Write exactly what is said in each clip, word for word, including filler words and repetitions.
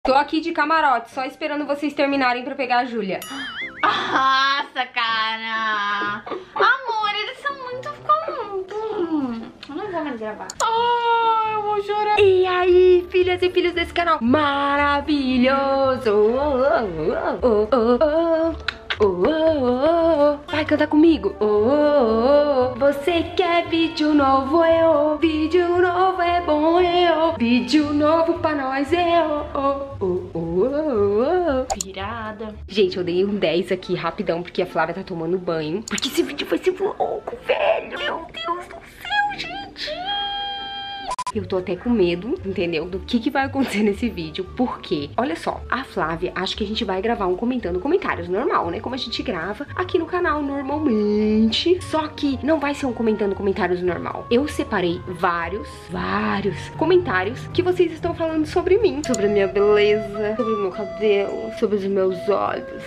Tô aqui de camarote, só esperando vocês terminarem pra pegar a Júlia. Nossa, cara! Amor, eles são muito... Eu não vou mais gravar. Oh, eu vou chorar. E aí, filhas e filhos desse canal maravilhoso. Oh, oh, oh, oh, oh, oh, oh. Vai cantar comigo. Oh, oh, oh. Você quer vídeo novo? Eu. Vídeo novo é bom, eu. Vídeo novo pra nós, eu. Oh, oh, oh, oh, oh. Virada. Gente, eu dei um dez aqui rapidão porque a Flávia tá tomando banho. Porque esse vídeo vai ser louco, velho. Meu Deus do céu, gente. Eu tô até com medo, entendeu? Do que que vai acontecer nesse vídeo. Porque, olha só, a Flávia, acho que a gente vai gravar um comentando comentários normal, né? Como a gente grava aqui no canal normalmente. Só que não vai ser um comentando comentários normal. Eu separei vários, vários comentários que vocês estão falando sobre mim. Sobre a minha beleza, sobre o meu cabelo, sobre os meus olhos.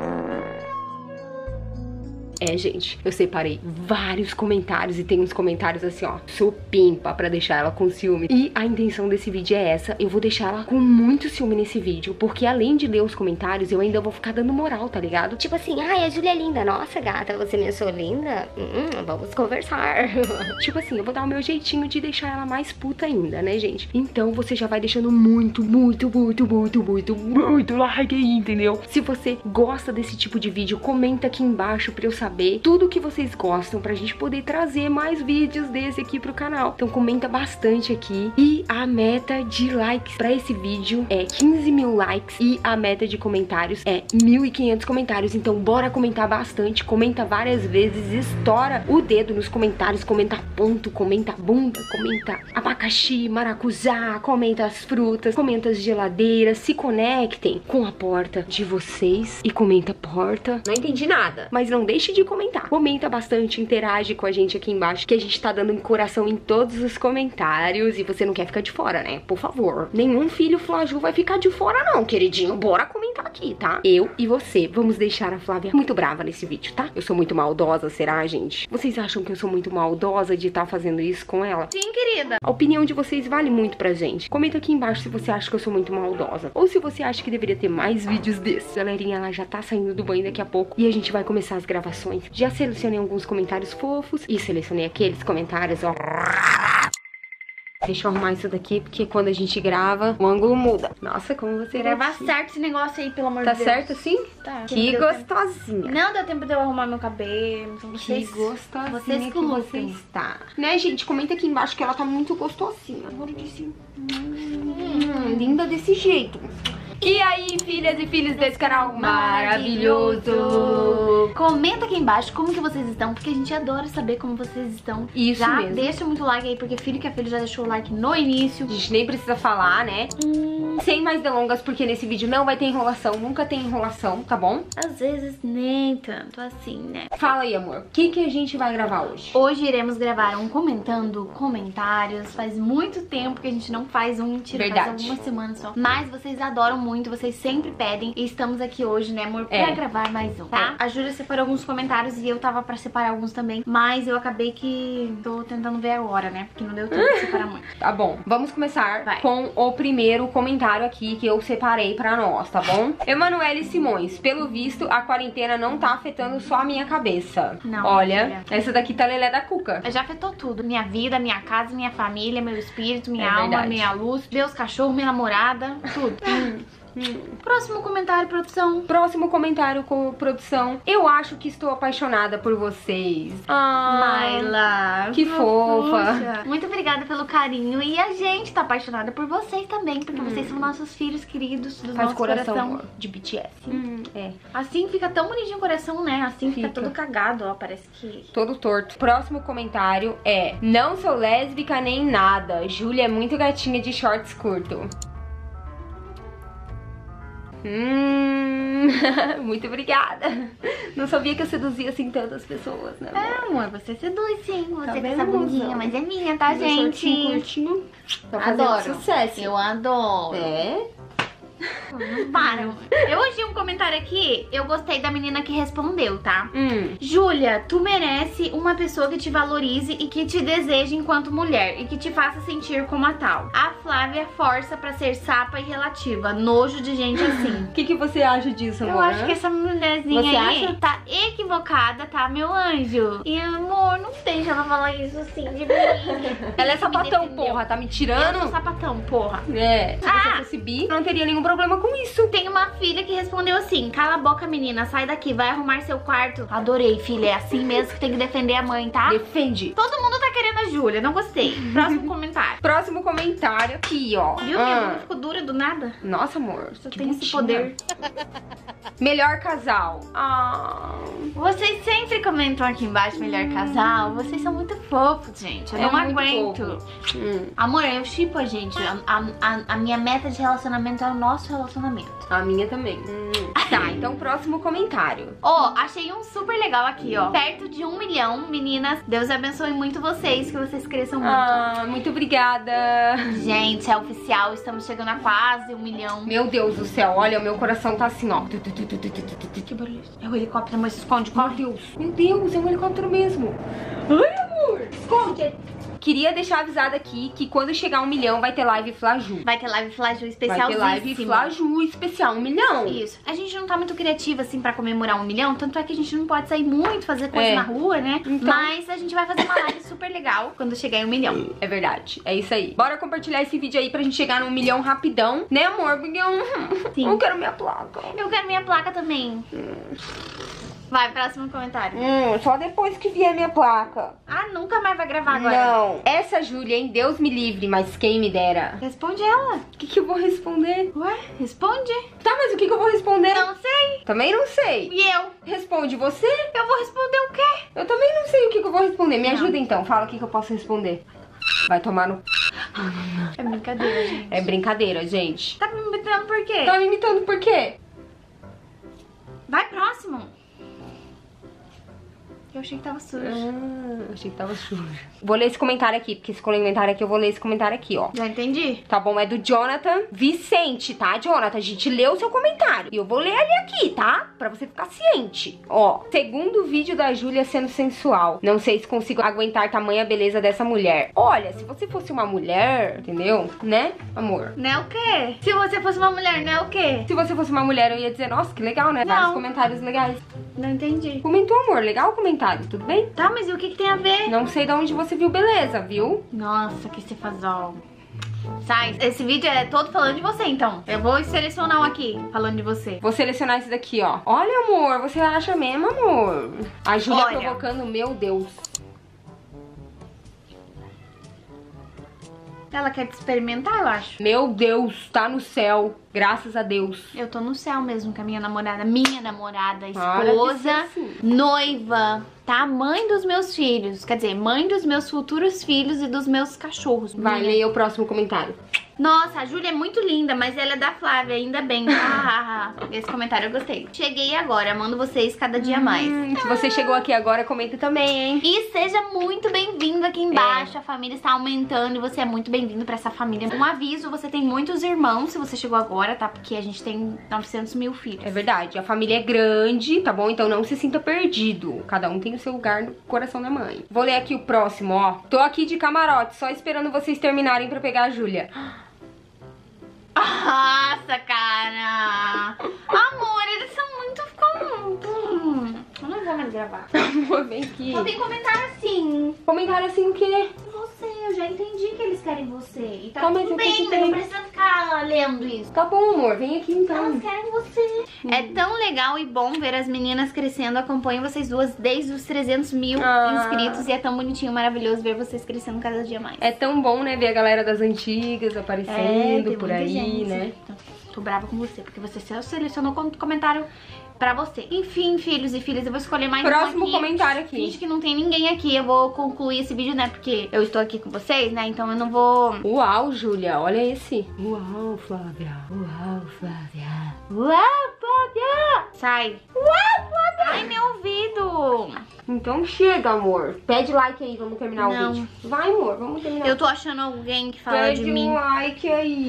É, gente, eu separei vários comentários e tem uns comentários assim, ó, supimpa pra deixar ela com ciúme. E a intenção desse vídeo é essa, eu vou deixar ela com muito ciúme nesse vídeo, porque além de ler os comentários, eu ainda vou ficar dando moral, tá ligado? Tipo assim, ai, a Júlia é linda, nossa gata, você me achou linda? Hum, vamos conversar. Tipo assim, eu vou dar o meu jeitinho de deixar ela mais puta ainda, né, gente? Então você já vai deixando muito, muito, muito, muito, muito, muito like aí, entendeu? Se você gosta desse tipo de vídeo, comenta aqui embaixo pra eu saber tudo que vocês gostam pra gente poder trazer mais vídeos desse aqui pro canal. Então comenta bastante aqui. E a meta de likes pra esse vídeo é quinze mil likes e a meta de comentários é mil e quinhentos comentários. Então bora comentar bastante, comenta várias vezes, estoura o dedo nos comentários, comenta ponto, comenta bunda, comenta abacaxi, maracujá, comenta as frutas, comenta as geladeiras, se conectem com a porta de vocês e comenta porta. Não entendi nada, mas não deixe de comentar. Comenta bastante, interage com a gente aqui embaixo, que a gente tá dando um coração em todos os comentários e você não quer ficar de fora, né? Por favor. Nenhum filho Flaju vai ficar de fora não, queridinho. Bora comentar aqui, tá? Eu e você vamos deixar a Flávia muito brava nesse vídeo, tá? Eu sou muito maldosa, será, gente? Vocês acham que eu sou muito maldosa de estar fazendo isso com ela? Sim, querida. A opinião de vocês vale muito pra gente. Comenta aqui embaixo se você acha que eu sou muito maldosa ou se você acha que deveria ter mais vídeos desses. Galerinha, ela já tá saindo do banho daqui a pouco e a gente vai começar as gravações. Já selecionei alguns comentários fofos e selecionei aqueles comentários, ó. Deixa eu arrumar isso daqui, porque quando a gente grava, o ângulo muda. Nossa, como você gravar certo esse negócio aí, pelo amor tá de Deus. Tá certo assim? Tá. Que gostosinha. Não deu tempo de eu arrumar meu cabelo. Então vocês, que gostosinha vocês que você está. Né, gente? Comenta aqui embaixo que ela tá muito gostosinha. Agora disse. Hum, linda desse jeito. E aí, filhas e filhos desse canal maravilhoso. Comenta aqui embaixo como que vocês estão, porque a gente adora saber como vocês estão. Isso já mesmo. Deixa muito like aí, porque filho que é filho já deixou o like no início. A gente nem precisa falar, né? Hum. Sem mais delongas, porque nesse vídeo não vai ter enrolação, nunca tem enrolação, tá bom? Às vezes nem tanto assim, né? Fala aí, amor, o que que a gente vai gravar hoje? Hoje iremos gravar um comentando comentários. Faz muito tempo que a gente não faz um, mentira, Verdade. faz algumas semanas só. Mas vocês adoram muito. Muito, vocês sempre pedem e estamos aqui hoje, né, amor, pra é. gravar mais um, tá? É. A Júlia separou alguns comentários e eu tava pra separar alguns também, mas eu acabei que tô tentando ver a hora, né, porque não deu tempo de separar muito. Tá bom, vamos começar Vai. com o primeiro comentário aqui que eu separei pra nós, tá bom? Emanuele Simões, pelo visto, a quarentena não tá afetando só a minha cabeça. Não. Olha, essa daqui tá lelé da cuca. Já afetou tudo, minha vida, minha casa, minha família, meu espírito, minha é alma, verdade. minha luz, meus cachorros, minha namorada, tudo. hum. Hum. Próximo comentário, produção. Próximo comentário com produção. Eu acho que estou apaixonada por vocês. Ah, Myla, que fofa. Puxa. Muito obrigada pelo carinho. E a gente tá apaixonada por vocês também, porque hum. vocês são nossos filhos queridos do Faz nosso coração, coração de B T S. Hum. É. Assim fica tão bonitinho o coração, né? Assim fica, Fica. todo cagado, ó. Parece que... Todo torto. Próximo comentário é: não sou lésbica nem nada. Júlia é muito gatinha de shorts curto. Hum, muito obrigada. Não sabia que eu seduzia assim tantas pessoas, né, amor? É, amor, você seduz sim. Você Tá com vendo, essa bundinha, mozão? mas é minha, tá, Meu gente? shortinho curtinho. Tá fazendo Adoro. sucesso. Eu adoro. É? Não param. Eu hoje um comentário aqui, eu gostei da menina que respondeu, tá? Hum. Júlia, tu merece uma pessoa que te valorize e que te deseje enquanto mulher e que te faça sentir como a tal. A Flávia força pra ser sapa e relativa. Nojo de gente assim. O que, que você acha disso, amor? Eu acho que essa mulherzinha Você aí acha? tá equivocada, tá, meu anjo? E amor, não deixa ela falar isso assim de mim. Ela é sapatão, defendeu. porra. Tá me Eu tirando? sou sapatão, porra. É. Se Ah. você fosse bi, não teria nenhum problema com isso. Tem uma filha que respondeu assim: cala a boca, menina, sai daqui, vai arrumar seu quarto. Adorei, filha, é assim mesmo que tem que defender a mãe, tá? Defende. Todo mundo tá querendo a Júlia, não gostei. Próximo comentário. Próximo comentário aqui, ó. Viu? Minha Ah. bunda ficou dura do nada. Nossa, amor. Só que tem esse bonitinha. poder. Melhor casal. Ah. Vocês sempre comentam aqui embaixo melhor casal. Vocês são muito fofos, gente. Eu É não muito aguento. fofo. Hum. Amor, eu shippo a gente. A, a, a minha meta de relacionamento é o nosso relacionamento. A minha também. Hum. Tá, então próximo comentário. Ó, achei um super legal aqui, ó. Perto de um milhão, meninas. Deus abençoe muito vocês, que vocês cresçam muito. Ah, muito obrigada. Gente, é oficial, estamos chegando a quase um milhão. Meu Deus do céu, olha, o meu coração tá assim, ó. Que barulho? É o helicóptero, mas esconde, Meu corre. Deus, meu Deus, é um helicóptero mesmo. Ai, amor, esconde. Queria deixar avisado aqui que quando chegar um milhão vai ter live Flaju. Vai ter live Flaju Vai especial. ter live Flaju especial, um milhão. Isso. A gente não tá muito criativa, assim, pra comemorar um milhão. Tanto é que a gente não pode sair muito, fazer coisa É. na rua, né? Então- Mas a gente vai fazer uma live super legal quando chegar em um milhão. É verdade, é isso aí. Bora compartilhar esse vídeo aí pra gente chegar num milhão rapidão, né, amor? Porque eu, Sim. eu quero minha placa. Eu quero minha placa também. Vai, próximo comentário. Hum, só depois que vier minha placa. Ah, nunca mais vai gravar agora. Não, essa Júlia, hein? Deus me livre, mas quem me dera. Responde ela. O que, que eu vou responder? Ué, responde. Tá, mas o que, que eu vou responder? Não sei. Também não sei. E eu? Responde você? Eu vou responder o quê? Eu também não sei o que, que eu vou responder. Me Não. ajuda então, fala o que, que eu posso responder. Vai tomar no... É brincadeira, gente. É brincadeira, gente. Tá me imitando por quê? Tá me imitando por quê? Vai, próximo. Eu achei que tava sujo. Ah, achei que tava sujo. Vou ler esse comentário aqui, porque esse comentário aqui, eu vou ler esse comentário aqui, ó. Já entendi. Tá bom? É do Jonathan Vicente, tá, Jonathan? A gente leu o seu comentário. E eu vou ler ele aqui, tá? Pra você ficar ciente. Ó, segundo vídeo da Júlia sendo sensual. Não sei se consigo aguentar tamanha beleza dessa mulher. Olha, se você fosse uma mulher, entendeu? Né, amor? Não é o quê? Se você fosse uma mulher, não é o quê? Se você fosse uma mulher, eu ia dizer, nossa, que legal, né? Não. Vários comentários legais. Não entendi. Comentou, amor. Legal o comentário, tudo bem? Tá, mas e o que que tem a ver? Não sei de onde você viu beleza, viu? Nossa, que cefazol. Sai, esse vídeo é todo falando de você, então. Eu vou selecionar um aqui, falando de você. Vou selecionar esse daqui, ó. Olha, amor, você acha mesmo, amor? A Júlia Olha. provocando, meu Deus. Ela quer te experimentar, eu acho. Meu Deus, tá no céu. Graças a Deus. Eu tô no céu mesmo com a minha namorada. Minha namorada, Para de esposa, ser assim. noiva, tá? Mãe dos meus filhos. Quer dizer, mãe dos meus futuros filhos e dos meus cachorros. Vai, Minha. leia o próximo comentário. Nossa, a Júlia é muito linda, mas ela é da Flávia, ainda bem. Ah, esse comentário eu gostei. Cheguei agora, amando vocês cada dia mais. Hum, se você chegou aqui agora, comenta também, hein? E seja muito bem-vindo aqui embaixo. A família está aumentando e você é muito bem-vindo pra essa família. Um aviso, você tem muitos irmãos se você chegou agora, tá? Porque a gente tem novecentos mil filhos. É verdade, a família é grande, tá bom? Então não se sinta perdido. Cada um tem o seu lugar no coração da mãe. Vou ler aqui o próximo, ó. Tô aqui de camarote, só esperando vocês terminarem pra pegar a Júlia. Nossa, cara! Amor, eles são muito... Hum, eu não vou mais gravar. Amor, vem aqui. Só tem comentário assim. Comentário assim o quê? Você, eu já entendi que eles querem você. E tá Tá, mas tudo o que bem, que mas tem? não precisa ficar lendo isso. Tá bom, amor, vem aqui então. Elas querem você. É tão legal e bom ver as meninas crescendo. Acompanho vocês duas desde os trezentos mil Ah. inscritos. E é tão bonitinho, maravilhoso ver vocês crescendo cada dia mais. É tão bom, né, ver a galera das antigas aparecendo tem por muita aí, gente. né? Então, tô brava com você, porque você só selecionou como comentário pra você. Enfim, filhos e filhas, eu vou escolher mais Próximo um aqui. comentário aqui. Finge que não tem ninguém aqui. Eu vou concluir esse vídeo, né? Porque eu estou aqui com vocês, né? Então eu não vou... Uau, Júlia, olha esse. Uau, Flávia. Uau, Flávia. Uau, Flávia! Sai. Uau, Flávia! Ai, meu ouvido! Então chega, amor. Pede like aí, vamos terminar Não. o vídeo. Vai, amor, vamos terminar. Eu tô achando alguém que fala Pede de um mim. like aí.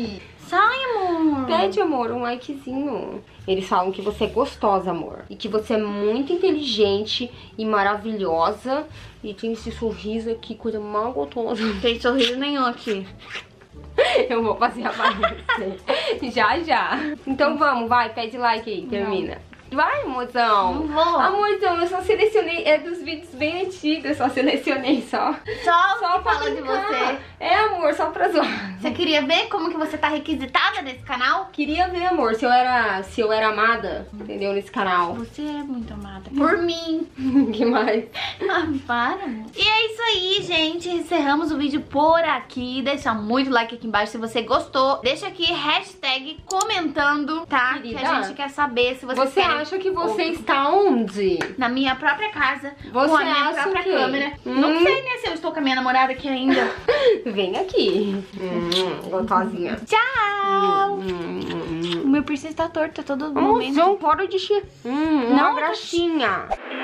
Sai, amor. Pede, amor, um likezinho. Eles falam que você é gostosa, amor. E que você é muito inteligente e maravilhosa. E tem esse sorriso aqui, coisa mal gostosa. Não tem sorriso nenhum aqui. Eu vou fazer a você. Já, já. Então vamos, vai, pede like aí, termina. Não. Vai, amorzão. Não vou. Amorzão, eu só selecionei, é dos vídeos bem antigos, eu só selecionei só. Só, só pra falar de você. É, amor, só pra zoar. Você queria ver como que você tá requisitada nesse canal? Queria ver, amor, se eu era, se eu era amada, entendeu, nesse canal. Você é muito amada. Por mim. Que mais? Ah, para, amor. E é isso aí, gente. Encerramos o vídeo por aqui. Deixa muito like aqui embaixo se você gostou. Deixa aqui hashtag comentando, tá? Querida, que a gente quer saber se você Você quer... acha que você está onde? Na minha própria casa, você com a minha acha própria que... câmera. Hum? Não sei, né, se eu estou com a minha namorada aqui ainda. Vem aqui. Hum, gostosinha. Tchau! Hum, hum, O meu piercing está torto a todo hum. momento. Não, para de xer. Hum, uma Não, graxinha.